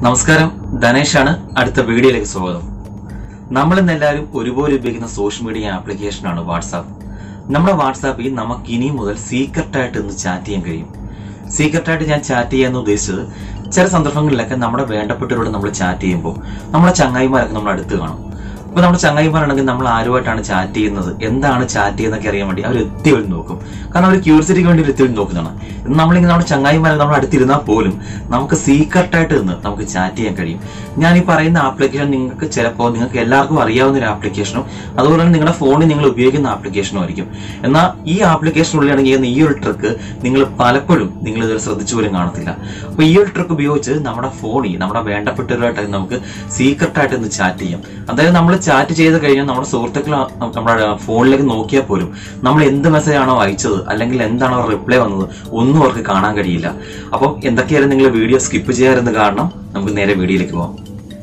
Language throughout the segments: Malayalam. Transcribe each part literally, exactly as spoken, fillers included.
നമസ്കാരം, ധനേഷാണ്. അടുത്ത വീഡിയോയിലേക്ക് സ്വാഗതം. നമ്മളിന്നെല്ലാവരും ഒരുപോലെ ഉപയോഗിക്കുന്ന സോഷ്യൽ മീഡിയ ആപ്ലിക്കേഷനാണ് വാട്സാപ്പ്. നമ്മുടെ വാട്സാപ്പിൽ നമുക്ക് ഇനി മുതൽ സീക്രട്ടായിട്ട് ഇന്ന് ചാറ്റ് ചെയ്യാൻ കഴിയും. സീക്രട്ടായിട്ട് ഞാൻ ചാറ്റ് ചെയ്യാന്ന് ഉദ്ദേശിച്ചത്, ചില സന്ദർഭങ്ങളിലൊക്കെ നമ്മുടെ വേണ്ടപ്പെട്ടവരോട് നമ്മൾ ചാറ്റ് ചെയ്യുമ്പോൾ നമ്മുടെ ചങ്ങായിമാരൊക്കെ നമ്മൾ അടുത്ത് കാണും. അപ്പോൾ നമ്മുടെ ചങ്ങായിമാരാണെങ്കിൽ നമ്മൾ ആരുമായിട്ടാണ് ചാറ്റ് ചെയ്യുന്നത്, എന്താണ് ചാറ്റ് ചെയ്യുന്നതൊക്കെ അറിയാൻ വേണ്ടി അവർ എത്തി വഴി നോക്കും. കാരണം അവർ ക്യൂരിയോസിറ്റിക്ക് വേണ്ടി എത്തി വഴി നോക്കുന്നതാണ്. നമ്മളിങ്ങനെ നമ്മുടെ ചങ്ങായിമാരെ നമ്മൾ അടുത്തിരുന്നാൽ പോലും നമുക്ക് സീക്രട്ടായിട്ട് നിന്ന് നമുക്ക് ചാറ്റ് ചെയ്യാൻ കഴിയും. ഞാൻ ഈ പറയുന്ന ആപ്ലിക്കേഷൻ നിങ്ങൾക്ക് ചിലപ്പോൾ നിങ്ങൾക്ക് എല്ലാവർക്കും അറിയാവുന്ന ഒരു ആപ്ലിക്കേഷനും അതുപോലെ തന്നെ നിങ്ങളുടെ ഫോണിൽ നിങ്ങൾ ഉപയോഗിക്കുന്ന ആപ്ലിക്കേഷനും ആയിരിക്കും. എന്നാൽ ഈ ആപ്ലിക്കേഷനുള്ളിൽ അടങ്ങിയിരുന്ന ഈ ഒരു ട്രിക്ക് നിങ്ങൾ പലപ്പോഴും നിങ്ങൾ ഇതുവരെ ശ്രദ്ധിച്ചു പോലും കാണത്തില്ല. അപ്പോൾ ഈ ഒരു ട്രിക്ക് ഉപയോഗിച്ച് നമ്മുടെ ഫോണിൽ നമ്മുടെ വേണ്ടപ്പെട്ടവരുമായിട്ട് നമുക്ക് സീക്രട്ടായിട്ട് ഒന്ന് ചാറ്റ് ചെയ്യാം. അതായത് നമ്മൾ ചാറ്റ് ചെയ്ത് കഴിഞ്ഞാൽ നമ്മുടെ സുഹൃത്തുക്കൾ നമ്മുടെ ഫോണിലേക്ക് നോക്കിയാൽ പോലും നമ്മൾ എന്ത് മെസ്സേജ് ആണോ അയച്ചത് അല്ലെങ്കിൽ എന്താണോ റിപ്ലൈ വന്നത് ഒന്നും അവർക്ക് കാണാൻ കഴിയില്ല. അപ്പം എന്തൊക്കെയായാലും നിങ്ങൾ വീഡിയോ സ്കിപ്പ് ചെയ്യാറുണ്ട്. കാരണം നമുക്ക് നേരെ വീഡിയോയിലേക്ക് പോകാം.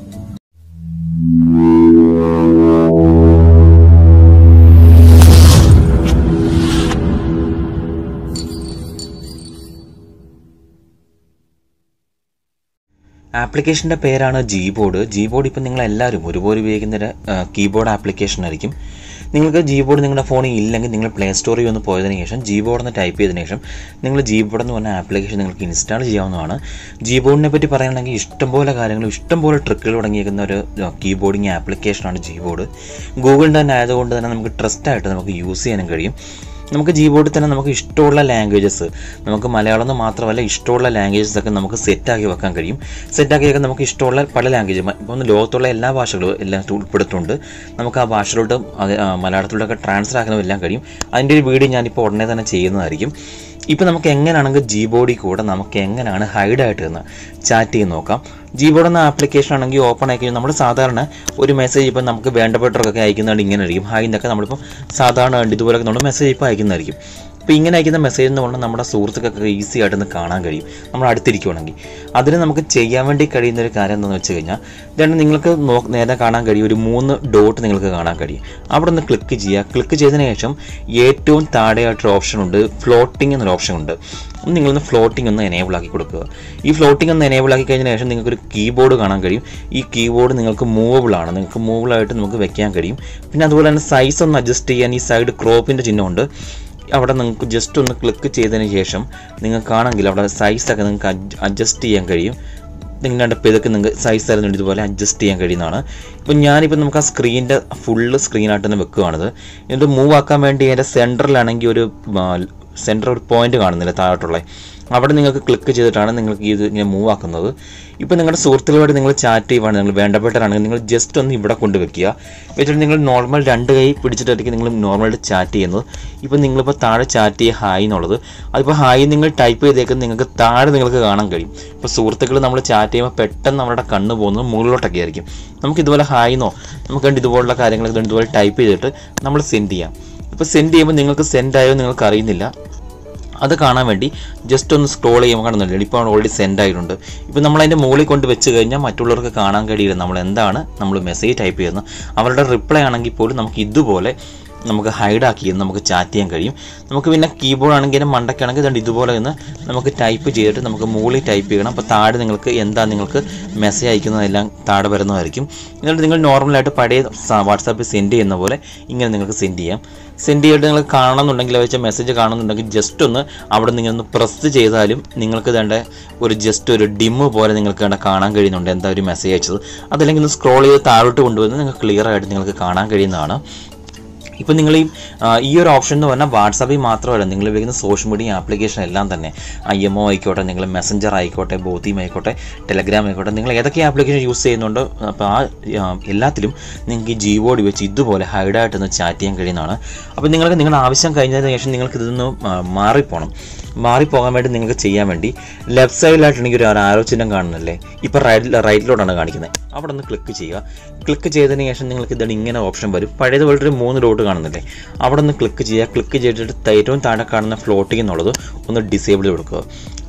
ആപ്ലിക്കേഷൻ്റെ പേരാണ് ജീബോർഡ്. ജീബോർഡ് ഇപ്പം നിങ്ങളെല്ലാവരും ഒരുപോലെ ഉപയോഗിക്കുന്ന ഒരു കീബോർഡ് ആപ്ലിക്കേഷൻ ആയിരിക്കും. നിങ്ങൾക്ക് ജീബോർഡ് നിങ്ങളുടെ ഫോണിൽ ഇല്ലെങ്കിൽ നിങ്ങൾ പ്ലേ സ്റ്റോറിൽ ഒന്ന് പോയതിനു ശേഷം ജീബോർഡ് എന്ന് ടൈപ്പ് ചെയ്തതിനു ശേഷം നിങ്ങൾ ജീബോർഡ് എന്ന് പറഞ്ഞ ആപ്ലിക്കേഷൻ നിങ്ങൾക്ക് ഇൻസ്റ്റാൾ ചെയ്യാവുന്നതാണ്. ജീബോർഡിനെ പറ്റി പറയുകയാണെങ്കിൽ ഇഷ്ടംപോലെ കാര്യങ്ങളും ഇഷ്ടംപോലെ ട്രിക്കുകൾ തുടങ്ങിയിരിക്കുന്ന ഒരു കീബോർഡിങ് ആപ്ലിക്കേഷനാണ് ജീബോർഡ്. ഗൂഗിളിൻ്റെ തന്നെ ആയതുകൊണ്ട് തന്നെ നമുക്ക് ട്രസ്റ്റായിട്ട് നമുക്ക് യൂസ് ചെയ്യാനും കഴിയും. നമുക്ക് ജീബോർഡിൽ തന്നെ നമുക്ക് ഇഷ്ടമുള്ള ലാംഗ്വേജസ്, നമുക്ക് മലയാളം എന്ന് മാത്രമല്ല ഇഷ്ടമുള്ള ലാംഗ്വേജസ് ഒക്കെ നമുക്ക് സെറ്റാക്കി വെക്കാൻ കഴിയും. സെറ്റാക്കി വെക്കാൻ നമുക്ക് ഇഷ്ടമുള്ള പല ലാംഗ്വേജ്, ഇപ്പം ലോകത്തുള്ള എല്ലാ ഭാഷകളും എല്ലാം ഉൾപ്പെടുത്തുന്നുണ്ട്. നമുക്ക് ആ ഭാഷയിലോട്ട് മലയാളത്തിലോട്ടൊക്കെ ട്രാൻസ്ഫർ ആക്കാനും എല്ലാം കഴിയും. അതിൻ്റെ ഒരു വീഡിയോ ഞാനിപ്പോൾ ഉടനെ തന്നെ ചെയ്യുന്നതായിരിക്കും. ഇപ്പോൾ നമുക്ക് എങ്ങനെയാണെങ്കിൽ ജീബോർഡിൽ കൂടെ നമുക്ക് എങ്ങനെയാണ് ഹൈഡായിട്ട് നിന്ന് ചാറ്റ് ചെയ്ത് നോക്കാം. ജീബോർഡ് എന്ന ആപ്ലിക്കേഷൻ ആണെങ്കിൽ ഓപ്പൺ ആക്കി നമ്മൾ സാധാരണ ഒരു മെസ്സേജ് ഇപ്പം നമുക്ക് വേണ്ടപ്പെട്ടവർക്കൊക്കെ അയക്കുന്നതുകൊണ്ട് ഇങ്ങനെ ആയിരിക്കും. ഹായ് എന്നൊക്കെ നമ്മളിപ്പം സാധാരണ ഇതുപോലൊക്കെ നമ്മൾ മെസ്സേജ് ഇപ്പോൾ അയക്കുന്നതായിരിക്കും. അപ്പോൾ ഇങ്ങനെ അയക്കുന്ന മെസ്സേജ് എന്ന് പറഞ്ഞാൽ നമ്മുടെ സുഹൃത്തുക്കൾക്ക് ഈസി ആയിട്ടൊന്ന് കാണാൻ കഴിയും നമ്മൾ അടുത്തിരിക്കുകയാണെങ്കിൽ. അതിന് നമുക്ക് ചെയ്യാൻ വേണ്ടി കഴിയുന്ന ഒരു കാര്യം എന്താണെന്ന് വെച്ച് കഴിഞ്ഞാൽ, ഇതാണ് നിങ്ങൾക്ക് നോ നേരെ കാണാൻ കഴിയും ഒരു മൂന്ന് ഡോട്ട് നിങ്ങൾക്ക് കാണാൻ കഴിയും. അവിടെ നിന്ന് ക്ലിക്ക് ചെയ്യുക. ക്ലിക്ക് ചെയ്തതിന് ശേഷം ഏറ്റവും താഴെയായിട്ടൊരു ഓപ്ഷൻ ഉണ്ട്, ഫ്ലോട്ടിംഗ് എന്നൊരു ഓപ്ഷൻ ഉണ്ട്. നിങ്ങളൊന്ന് ഫ്ലോട്ടിംഗ് ഒന്ന് എനേബിൾ ആക്കി കൊടുക്കുക. ഈ ഫ്ലോട്ടിംഗ് ഒന്ന് എനേബിൾ ആക്കി കഴിഞ്ഞതിന് ശേഷം നിങ്ങൾക്കൊരു കീബോർഡ് കാണാൻ കഴിയും. ഈ കീബോർഡ് നിങ്ങൾക്ക് മൂവബിൾ ആണ്, നിങ്ങൾക്ക് മൂവബിൾ ആയിട്ട് നമുക്ക് വെക്കാൻ കഴിയും. പിന്നെ അതുപോലെ തന്നെ സൈസ് ഒന്ന് അഡ്ജസ്റ്റ് ചെയ്യാൻ ഈ സൈഡ് ക്രോപ്പിൻ്റെ ചിഹ്നമുണ്ട്. അവിടെ നിങ്ങൾക്ക് ജസ്റ്റ് ഒന്ന് ക്ലിക്ക് ചെയ്തതിന് ശേഷം നിങ്ങൾക്കാണെങ്കിൽ അവിടെ സൈസൊക്കെ നിങ്ങൾക്ക് അഡ്ജസ്റ്റ് ചെയ്യാൻ കഴിയും. നിങ്ങളുടെ ഇതൊക്കെ നിങ്ങൾക്ക് സൈസ് ആയിരുന്നു ഇതുപോലെ അഡ്ജസ്റ്റ് ചെയ്യാൻ കഴിയുന്നതാണ്. ഇപ്പം ഞാനിപ്പോൾ നമുക്ക് ആ സ്ക്രീനിൻ്റെ ഫുള്ള് സ്ക്രീനായിട്ട് തന്നെ വെക്കുകയാണത്. എന്നിട്ട് മൂവ് ആക്കാൻ വേണ്ടി അതിൻ്റെ സെൻറ്ററിലാണെങ്കിൽ ഒരു സെൻറ്റർ ഒരു പോയിന്റ് കാണുന്നില്ല താഴോട്ടുള്ള, അവിടെ നിങ്ങൾക്ക് ക്ലിക്ക് ചെയ്തിട്ടാണ് നിങ്ങൾക്ക് ഇത് ഇങ്ങനെ മൂവ് ആക്കുന്നത്. ഇപ്പോൾ നിങ്ങളുടെ സുഹൃത്തുക്കളുമായിട്ട് നിങ്ങൾ ചാറ്റ് ചെയ്യുവാണ്, നിങ്ങൾ വേണ്ടപ്പെട്ടവരാണെങ്കിൽ നിങ്ങൾ ജസ്റ്റ് ഒന്ന് ഇവിടെ കൊണ്ട് വെക്കുക. വെച്ചിട്ട് നിങ്ങൾ നോർമൽ രണ്ട് കൈ പിടിച്ചിട്ടായിരിക്കും നിങ്ങൾ നോർമലായിട്ട് ചാറ്റ് ചെയ്യുന്നത്. ഇപ്പോൾ നിങ്ങളിപ്പോൾ താഴെ ചാറ്റ് ചെയ്യുക ഹായ് എന്നുള്ളത്, അതിപ്പോൾ ഹായ് നിങ്ങൾ ടൈപ്പ് ചെയ്തേക്കുന്നത് നിങ്ങൾക്ക് താഴെ നിങ്ങൾക്ക് കാണാൻ കഴിയും. ഇപ്പോൾ സുഹൃത്തുക്കൾ നമ്മൾ ചാറ്റ് ചെയ്യുമ്പോൾ പെട്ടെന്ന് നമ്മുടെ കണ്ണ് പോകുന്നത് മുകളിലോട്ടൊക്കെ ആയിരിക്കും. നമുക്ക് ഇതുപോലെ ഹായ് എന്നോ നമുക്ക് കണ്ട് ഇതുപോലുള്ള കാര്യങ്ങളൊക്കെ ഇതുപോലെ ടൈപ്പ് ചെയ്തിട്ട് നമ്മൾ സെൻഡ് ചെയ്യാം. ഇപ്പോൾ സെൻഡ് ചെയ്യുമ്പോൾ നിങ്ങൾക്ക് സെൻഡ് ആയോ നിങ്ങൾക്ക് അറിയുന്നില്ല. അത് കാണാൻ വേണ്ടി ജസ്റ്റ് ഒന്ന് സ്ക്രോൾ ചെയ്യുമ്പോൾ കാണുന്നില്ല, ഇപ്പോൾ ഓൾറെഡി സെൻഡ് ആയിട്ടുണ്ട്. ഇപ്പോൾ നമ്മൾ അതിൻ്റെ മുകളിൽ കൊണ്ട് വെച്ച് കഴിഞ്ഞാൽ മറ്റുള്ളവർക്ക് കാണാൻ കഴിയില്ല നമ്മൾ എന്താണ് നമ്മൾ മെസ്സേജ് ടൈപ്പ് ചെയ്യുന്നത്. അവരുടെ റിപ്ലൈ ആണെങ്കിൽ പോലും നമുക്ക് ഇതുപോലെ നമുക്ക് ഹൈഡാക്കി നമുക്ക് ചാറ്റ് ചെയ്യാൻ കഴിയും. നമുക്ക് പിന്നെ കീബോർഡ് ആണെങ്കിലും മണ്ടയ്ക്കാണെങ്കിൽ ഇതുകൊണ്ട് ഇതുപോലെ ഒന്ന് നമുക്ക് ടൈപ്പ് ചെയ്തിട്ട് നമുക്ക് മുകളിൽ ടൈപ്പ് ചെയ്യണം. അപ്പോൾ താഴെ നിങ്ങൾക്ക് എന്താ നിങ്ങൾക്ക് മെസ്സേജ് അയക്കുന്നതെല്ലാം താഴെ വരുന്നതായിരിക്കും. എന്നിട്ട് നിങ്ങൾ നോർമലായിട്ട് പഴയ വാട്സാപ്പിൽ സെൻഡ് ചെയ്യുന്ന പോലെ ഇങ്ങനെ നിങ്ങൾക്ക് സെൻഡ് ചെയ്യാം. സെൻഡ് ചെയ്തിട്ട് നിങ്ങൾ കാണണമെന്നുണ്ടെങ്കിൽ വെച്ചാൽ മെസ്സേജ് കാണുന്നുണ്ടെങ്കിൽ ജസ്റ്റ് ഒന്ന് അവിടെ നിങ്ങൾ ഒന്ന് പ്രസ് ചെയ്താലും നിങ്ങൾക്ക് വേണ്ട ഒരു ജസ്റ്റ് ഒരു ഡിമ്മ് പോലെ നിങ്ങൾക്ക് വേണ്ട കാണാൻ കഴിയുന്നുണ്ട് എന്താ ഒരു മെസ്സേജ് അയച്ചത്. അതല്ലെങ്കിൽ ഒന്ന് സ്ക്രോൾ ചെയ്ത് താഴോട്ട് കൊണ്ടുവന്ന് നിങ്ങൾക്ക് ക്ലിയർ ആയിട്ട് നിങ്ങൾക്ക് കാണാൻ കഴിയുന്നതാണ്. ഇപ്പോൾ നിങ്ങൾ ഈ ഈ ഒരു ഓപ്ഷൻ എന്ന് പറഞ്ഞാൽ വാട്സാപ്പിൽ മാത്രമല്ല, നിങ്ങൾ ഉപയോഗിക്കുന്ന സോഷ്യൽ മീഡിയ ആപ്ലിക്കേഷൻ എല്ലാം തന്നെ ഐ എം ഒ ആയിക്കോട്ടെ, നിങ്ങൾ മെസ്സഞ്ചർ ആയിക്കോട്ടെ, ബോത്തിം ആയിക്കോട്ടെ, ടെലഗ്രാം ആയിക്കോട്ടെ, നിങ്ങൾ ഏതൊക്കെ ആപ്ലിക്കേഷൻ യൂസ് ചെയ്യുന്നുണ്ടോ അപ്പോൾ ആ എല്ലാത്തിലും നിങ്ങൾക്ക് ഈ ജീബോർഡ് വെച്ച് ഇതുപോലെ ഹൈഡായിട്ടൊന്ന് ചാറ്റ് ചെയ്യാൻ കഴിയുന്നതാണ്. അപ്പോൾ നിങ്ങൾക്ക് നിങ്ങളുടെ ആവശ്യം കഴിഞ്ഞതിന് ശേഷം നിങ്ങൾക്ക് ഇതൊന്ന് മാറിപ്പോകണം. മാറിപ്പോകാൻ വേണ്ടി നിങ്ങൾക്ക് ചെയ്യാൻ വേണ്ടി ലെഫ്റ്റ് സൈഡിലായിട്ടുണ്ടെങ്കിൽ ഒരു ആരോ ചിഹ്നം കാണുന്നില്ലേ, ഇപ്പോൾ റൈറ്റ് റൈറ്റിലോട്ടാണ് കാണിക്കുന്നത്. അവിടെ ഒന്ന് ക്ലിക്ക് ചെയ്യുക. ക്ലിക്ക് ചെയ്തതിന് ശേഷം നിങ്ങൾക്ക് ഇതാണ് ഇങ്ങനെ ഓപ്ഷൻ വരും. പഴയതുപോലത്തെ ഒരു മൂന്ന് ഡോട്ട് കാണുന്നില്ലേ, അവിടെ ഒന്ന് ക്ലിക്ക് ചെയ്യുക. ക്ലിക്ക് ചെയ്തിട്ട് ഏറ്റവും താഴെ കാണുന്ന ഫ്ലോട്ടിംഗ് എന്നുള്ളത് ഒന്ന് ഡിസേബിൾ കൊടുക്കുക.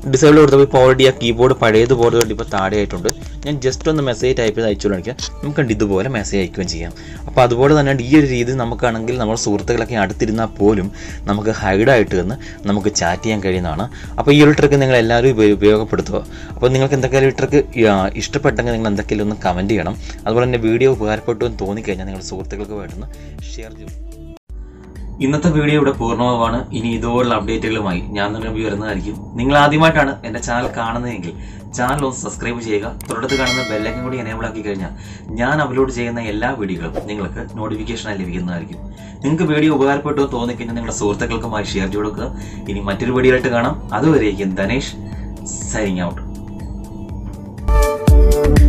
ഡിസേബിൾ കൊടുത്തപ്പോൾ ഇപ്പോൾ ഓൾറെഡി ആ കീബോർഡ് പഴയതുപോലെ കൊണ്ട് ഇപ്പോൾ താഴെ ആയിട്ടുണ്ട്. ഞാൻ ജസ്റ്റ് ഒന്ന് മെസ്സേജ് ടൈപ്പ് ചെയ്ത് അയച്ചു കാണിക്കാം. നമുക്ക് ഇതുപോലെ മെസ്സേജ് അയക്കുകയും ചെയ്യാം. അപ്പോൾ അതുപോലെ തന്നെ ഈ ഒരു രീതി നമുക്കാണെങ്കിൽ നമ്മുടെ സുഹൃത്തുക്കളൊക്കെ അടുത്തിരുന്നാൽ പോലും നമുക്ക് ഹൈഡായിട്ട് നിന്ന് നമുക്ക് ചാറ്റ് ചെയ്യാൻ കഴിയുന്നതാണ്. അപ്പോൾ ഈ ഒരു ട്രിക്ക് നിങ്ങൾ എല്ലാവരും ഉപയോഗപ്പെടുത്തുക. അപ്പോൾ നിങ്ങൾക്ക് എന്തൊക്കെയാലും ഈ ട്രിക്ക് ഇഷ്ടപ്പെട്ടെങ്കിൽ നിങ്ങൾ എന്തൊക്കെയാലും ഒന്ന് കമൻറ്റ് ചെയ്യണം. അതുപോലെ തന്നെ വീഡിയോ ഉപകാരപ്പെട്ടു എന്ന് തോന്നിക്കഴിഞ്ഞാൽ നിങ്ങളുടെ സുഹൃത്തുക്കൾക്ക് വേണ്ടുന്ന ഷെയർ ചെയ്യും. ഇന്നത്തെ വീഡിയോ ഇവിടെ പൂർണ്ണമാവാണ്. ഇനി ഇതുപോലുള്ള അപ്ഡേറ്റുകളുമായി ഞാൻ തന്നെ വരുന്നതായിരിക്കും. നിങ്ങൾ ആദ്യമായിട്ടാണ് എൻ്റെ ചാനൽ കാണുന്നതെങ്കിൽ ചാനൽ ഒന്ന് സബ്സ്ക്രൈബ് ചെയ്യുക. തൊട്ടടുത്ത് കാണുന്ന ബെല്ലൈക്കൻ കൂടി എനേബിൾ ആക്കി കഴിഞ്ഞാൽ ഞാൻ അപ്ലോഡ് ചെയ്യുന്ന എല്ലാ വീഡിയോകളും നിങ്ങൾക്ക് നോട്ടിഫിക്കേഷനായി ലഭിക്കുന്നതായിരിക്കും. നിങ്ങൾക്ക് വീഡിയോ ഉപകാരപ്പെട്ടു എന്ന് തോന്നിക്കഴിഞ്ഞാൽ നിങ്ങളുടെ സുഹൃത്തുക്കൾക്കുമായി ഷെയർ ചെയ്ത് കൊടുക്കുക. ഇനി മറ്റൊരു വീഡിയോ ആയിട്ട് കാണാം. അതുവരേക്കും ധനേഷ് സൈനിങ് ഔട്ട്.